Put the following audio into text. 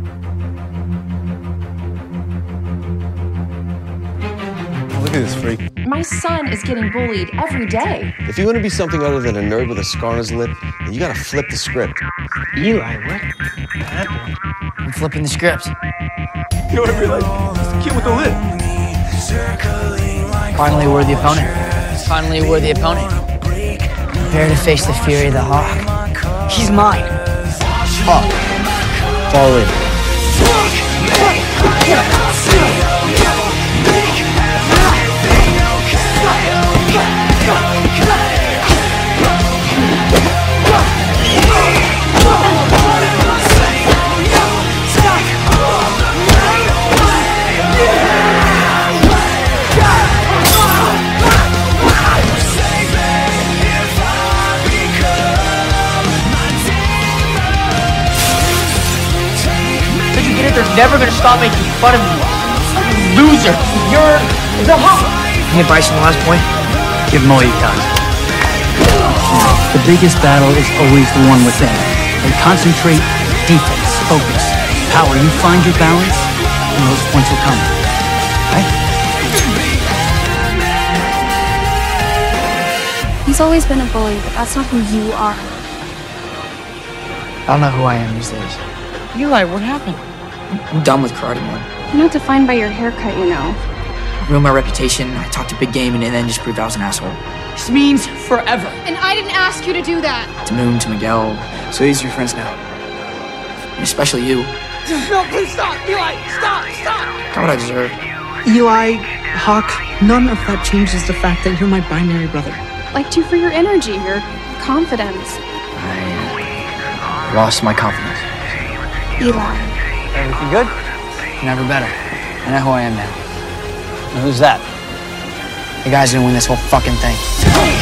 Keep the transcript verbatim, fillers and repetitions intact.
Look at this freak. My son is getting bullied every day. If you want to be something other than a nerd with a scar on his lip, then you gotta flip the script. Eli, what? I'm flipping the script. You know what I realized? It's the kid with the lip. Finally, we're the opponent. Finally, we're the opponent. Prepare to face the fury of the Hawk. He's mine. Hawk. Fall in. They're never gonna stop making fun of me. Loser! You're the Hawk! Hey, Bryson, last point. Give them all you got. The biggest battle is always the one within. And concentrate, defense, focus, power. You find your balance, and those points will come. Right? He's always been a bully, but that's not who you are. I don't know who I am these days. Eli, what happened? I'm done with karate, man. You're not defined by your haircut, you know. I ruined my reputation, I talked a big game, and then just proved I was an asshole. This means forever. And I didn't ask you to do that. To Moon, to Miguel. So these are your friends now. And especially you. No, please stop! Eli, stop! Stop! Got what I deserve. Eli, Hawk, none of that changes the fact that you're my binary brother. Liked you for your energy, your confidence. I lost my confidence. Eli. Everything good? Never better. I know who I am now. And who's that? The guy's gonna win this whole fucking thing.